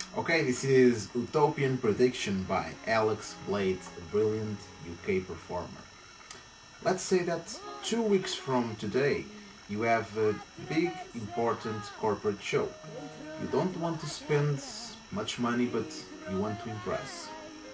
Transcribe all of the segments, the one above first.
Okay, this is Utopian Prediction by Alex Blade, a brilliant UK performer. Let's say that 2 weeks from today you have a big, important corporate show. You don't want to spend much money, but you want to impress.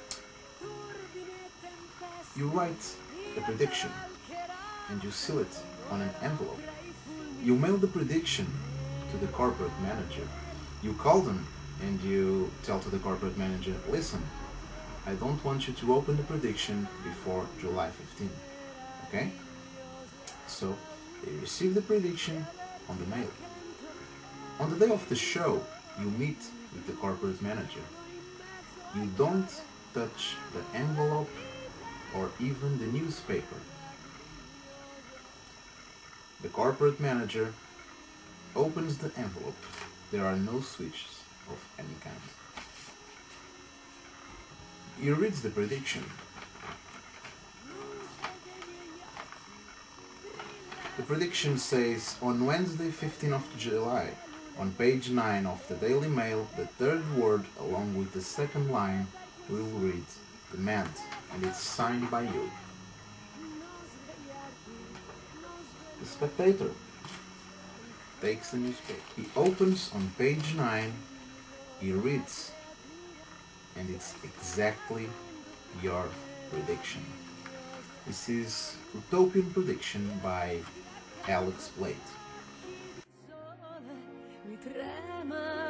You write a prediction and you seal it on an envelope. You mail the prediction to the corporate manager. You call them and you tell to the corporate manager, listen, I don't want you to open the prediction before July 15th. Okay? So they receive the prediction on the mail. On the day of the show, you meet with the corporate manager. You don't touch the envelope or even the newspaper. The corporate manager opens the envelope. There are no switches of any kind. He reads the prediction. The prediction says, on Wednesday 15th of July, on page 9 of the Daily Mail, the third word along with the second line will read demand, and it's signed by you. The spectator takes the newspaper. He opens on page 9, he reads, and it's exactly your prediction. This is Utopian Prediction by Alex Blade.